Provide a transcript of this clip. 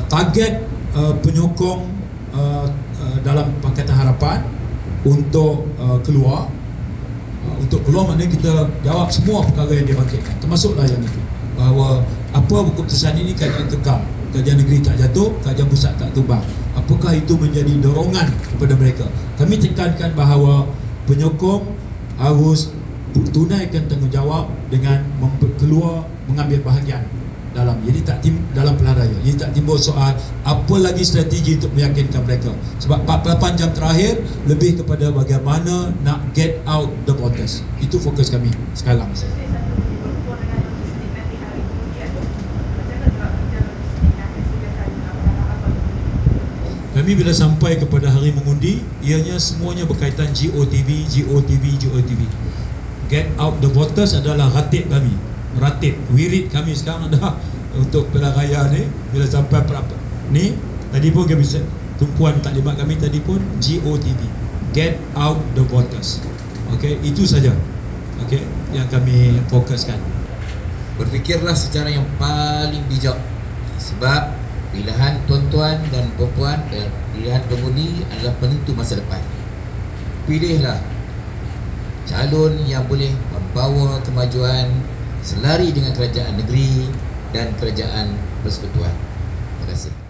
target penyokong dalam Pakatan Harapan untuk keluar. Untuk keluar maknanya kita jawab semua perkara yang dibangkitkan, termasuklah yang itu, bahawa apa keputusan ini kerajaan kekal, kerajaan negeri tak jatuh, kerajaan pusat tak tumbang. Apakah itu menjadi dorongan kepada mereka? Kami tekankan bahawa penyokong harus tunaikan tanggungjawab dengan keluar mengambil bahagian dalam, jadi tak dalam pilihan raya. Jadi tak timbul soal apa lagi strategi untuk meyakinkan mereka. Sebab 48 jam terakhir lebih kepada bagaimana nak get out the voters. Itu fokus kami sekarang. Kami bila sampai kepada hari mengundi, ianya semuanya berkaitan GOTV. Get out the voters adalah ratib kami. Ratib, wirid kami sekarang dah untuk pilihan raya ni. Bila sampai ni, tadi pun kami tumpuan taklimat kami tadi pun GOTV, get out the voters. Okey, itu saja. Okey, yang kami fokuskan. Berfikirlah secara yang paling bijak, sebab pilihan tuan-tuan dan puan-puan, pilihan pengundi adalah penentu masa depan. Pilihlah calon yang boleh membawa kemajuan selari dengan kerajaan negeri dan kerajaan persekutuan. Terima kasih.